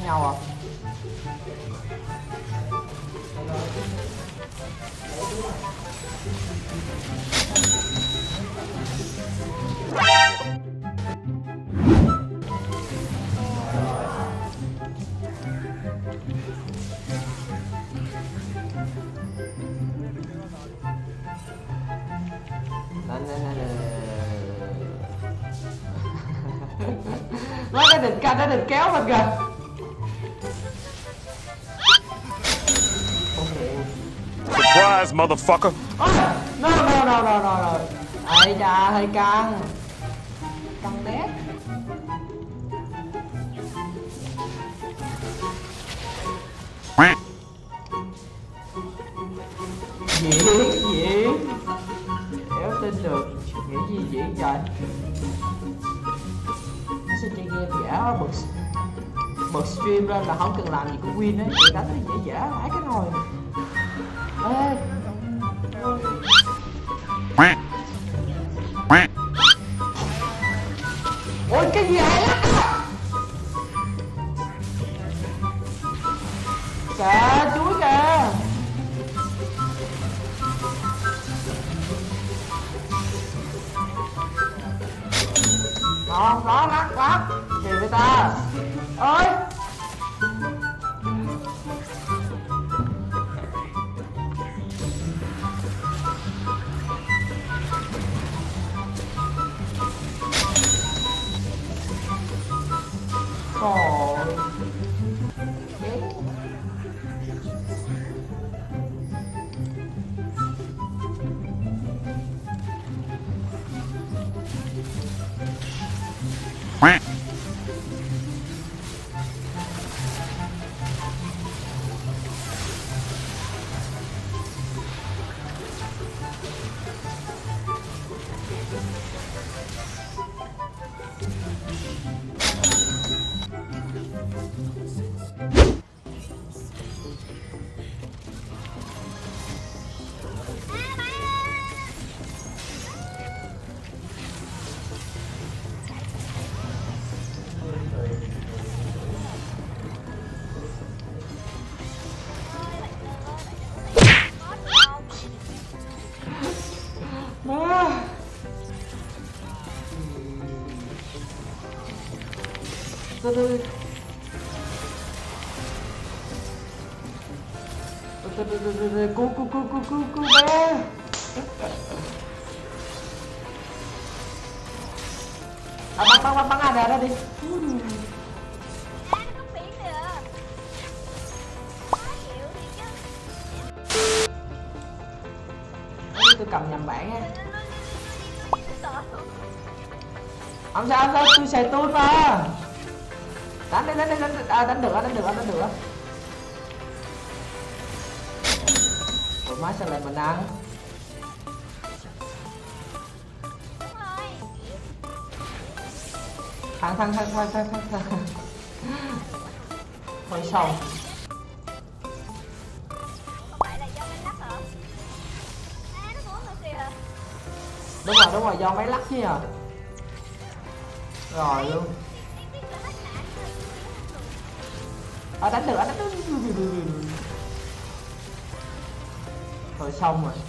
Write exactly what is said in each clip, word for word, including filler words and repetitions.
nhau à? Nó đã định canh, nó định kéo mình kìa. Surprise, motherfucker. Oh, no, no, no, no, no, no. Ây da, hơi căng. Căng đét. Diễn, diễn. Đéo tin được. Nghĩ gì diễn trời. Sao chơi game giả bật bật stream lên là không cần làm gì cũng win ấy, để đánh thì dễ dễ hái cái nồi. Ê. Ôi cái gì hay lắm. Kìa chuối kìa. Ngon đó, lắc lắc gì với ta ơi. Trời từ từ từ từ từ từ cứu cứu cứu cứu cứu cứu bé. À, bắn bắn bắn bắn ai ra đi. Tôi cầm nhầm bản á. Không sao không sao, tôi xài tôi mà. Đánh đánh đánh đánh đánh, à, đánh được đánh được đánh được. Ủa má sao lại mình ăn? Thằng thằng thằng thằng thằng thằng thằng. Thôi xong. Đúng rồi đúng rồi, do máy lắc chứ à. Rồi luôn. À, đánh được đánh được. Thôi xong rồi.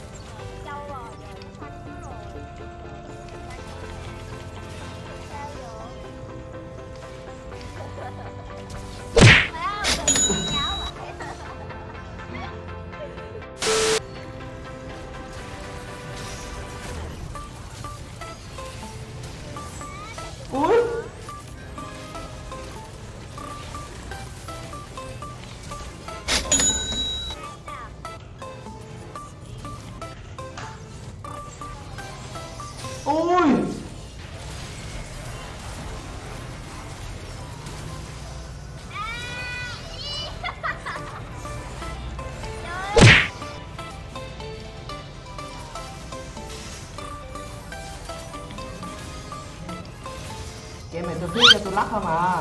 Ui. Ui. Game này tôi viết cho tôi lắc thôi mà.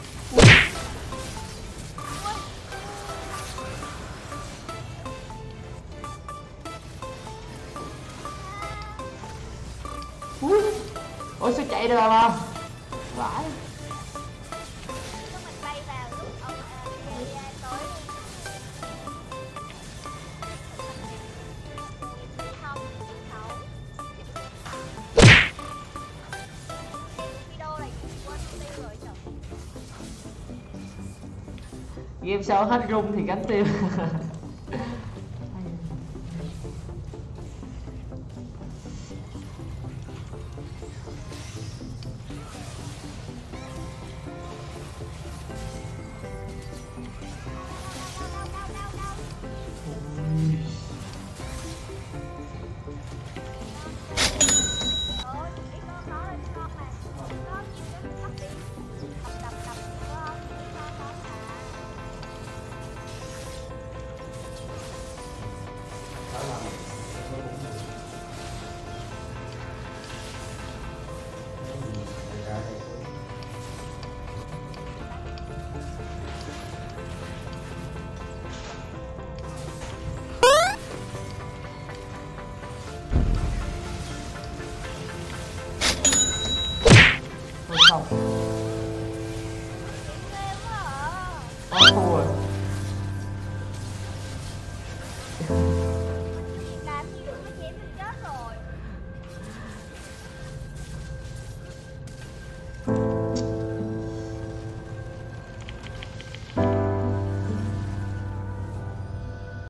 Ui. Ôi sao chạy được mà. Vãi. Game sau hết rung thì gánh tiêu. Không